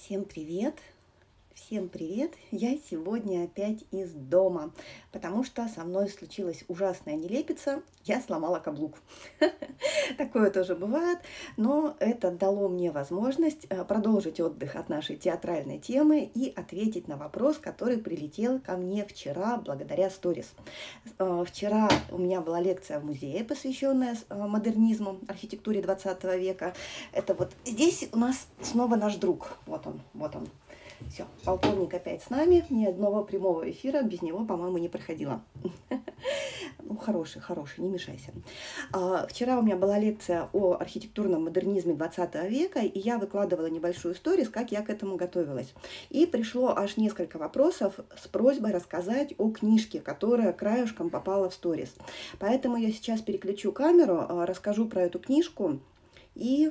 Всем привет! Всем привет! Я сегодня опять из дома, потому что со мной случилась ужасная нелепица. Я сломала каблук. Такое тоже бывает, но это дало мне возможность продолжить отдых от нашей театральной темы и ответить на вопрос, который прилетел ко мне вчера благодаря сторис. Вчера у меня была лекция в музее, посвященная модернизму, архитектуре 20 века. Это вот здесь у нас снова наш друг. Вот он, вот он. Все, полковник опять с нами, ни одного прямого эфира без него, по-моему, не проходило. Ну, хороший, не мешайся. Вчера у меня была лекция о архитектурном модернизме 20 века, и я выкладывала небольшую сторис, как я к этому готовилась. И пришло аж несколько вопросов с просьбой рассказать о книжке, которая краешком попала в сторис. Поэтому я сейчас переключу камеру, расскажу про эту книжку и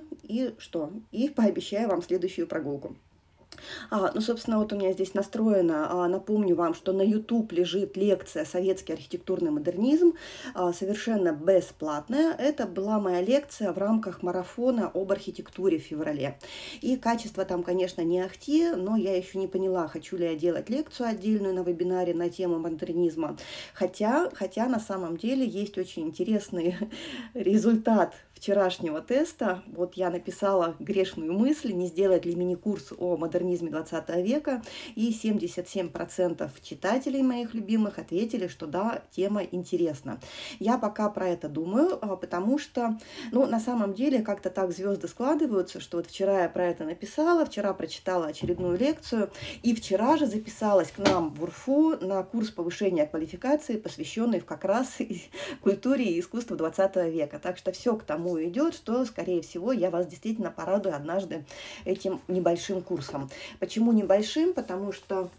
пообещаю вам следующую прогулку. Ну, собственно, вот у меня здесь настроено, напомню вам, что на YouTube лежит лекция «Советский архитектурный модернизм», совершенно бесплатная. Это была моя лекция в рамках марафона об архитектуре в феврале. И качество там, конечно, не ахти, но я еще не поняла, хочу ли я делать лекцию отдельную на вебинаре на тему модернизма. Хотя на самом деле есть очень интересный результат вчерашнего теста. Вот я написала грешную мысль, не сделать ли мини-курс о модернизме 20 века, и 77% читателей моих любимых ответили, что да, тема интересна. Я пока про это думаю, потому что, на самом деле, как-то так звезды складываются, что вот вчера я про это написала, вчера прочитала очередную лекцию, и вчера же записалась к нам в УРФУ на курс повышения квалификации, посвященный как раз культуре и искусству 20 века. Так что все к тому идет, что, скорее всего, я вас действительно порадую однажды этим небольшим курсом. Почему небольшим? Потому что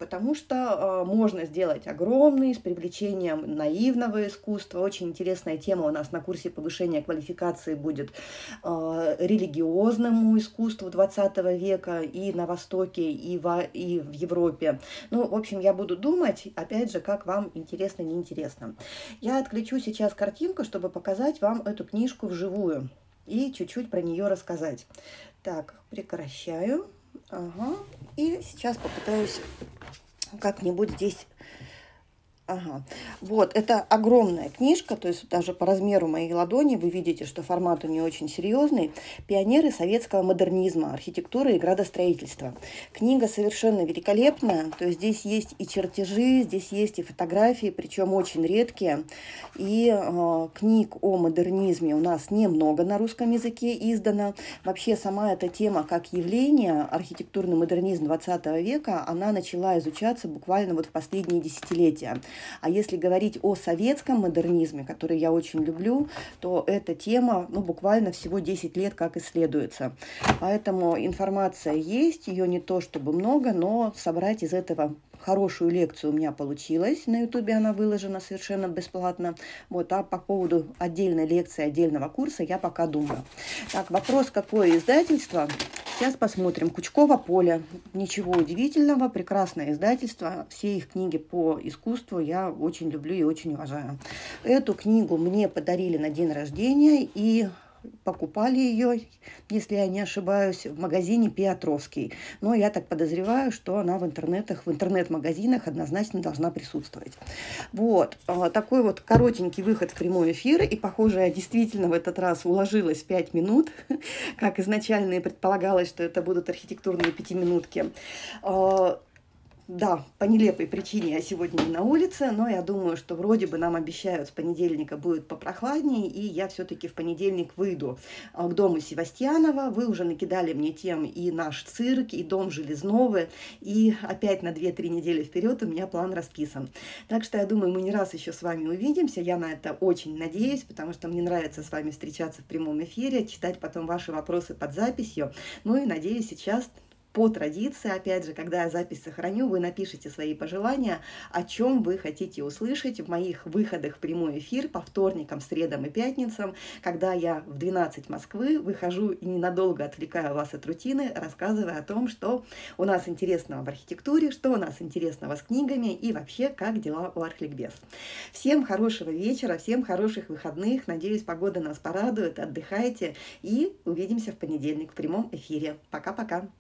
можно сделать огромный, с привлечением наивного искусства. Очень интересная тема у нас на курсе повышения квалификации будет религиозному искусству 20 века и на Востоке, и в Европе. В общем, я буду думать, опять же, как вам интересно, неинтересно. Я отключу сейчас картинку, чтобы показать вам эту книжку вживую и чуть-чуть про нее рассказать. Так, прекращаю. Ага. И сейчас попытаюсь как-нибудь здесь... Ага, вот, это огромная книжка, то есть даже по размеру моей ладони вы видите, что формат у нее очень серьезный. «Пионеры советского модернизма. Архитектура и градостроительство». Книга совершенно великолепная, то есть здесь есть и чертежи, здесь есть и фотографии, причем очень редкие. И книг о модернизме у нас немного на русском языке издано. Вообще сама эта тема как явление, архитектурный модернизм 20 века, она начала изучаться буквально вот в последние десятилетия. А если говорить о советском модернизме, который я очень люблю, то эта тема буквально всего 10 лет как исследуется. Поэтому информация есть, ее не то чтобы много, но собрать из этого хорошую лекцию у меня получилось. На ютубе она выложена совершенно бесплатно. Вот, а по поводу отдельной лекции, отдельного курса я пока думаю. Так, вопрос, какое издательство? Сейчас посмотрим. Кучково поле. Ничего удивительного, прекрасное издательство. Все их книги по искусству я очень люблю и очень уважаю. Эту книгу мне подарили на день рождения и покупали ее, если я не ошибаюсь, в магазине Петровский. Но я так подозреваю, что она в интернет-магазинах однозначно должна присутствовать. Вот. Такой вот коротенький выход в прямой эфир. И, похоже, я действительно в этот раз уложилась в 5 минут, как изначально и предполагалось, что это будут архитектурные 5-минутки. Да, по нелепой причине я сегодня не на улице, но я думаю, что вроде бы нам обещают, с понедельника будет попрохладнее, и я все-таки в понедельник выйду к дому Севастьянова. Вы уже накидали мне тем и наш цирк, и дом Железновы, и опять на 2-3 недели вперед у меня план расписан. Так что я думаю, мы не раз еще с вами увидимся, я на это очень надеюсь, потому что мне нравится с вами встречаться в прямом эфире, читать потом ваши вопросы под записью. Ну и надеюсь, сейчас... По традиции, опять же, когда я запись сохраню, вы напишите свои пожелания, о чем вы хотите услышать в моих выходах в прямой эфир по вторникам, средам и пятницам, когда я в 12 Москвы выхожу и ненадолго отвлекаю вас от рутины, рассказывая о том, что у нас интересного в архитектуре, что у нас интересного с книгами и вообще, как дела у Архликбез. Всем хорошего вечера, всем хороших выходных. Надеюсь, погода нас порадует, отдыхайте и увидимся в понедельник в прямом эфире. Пока-пока.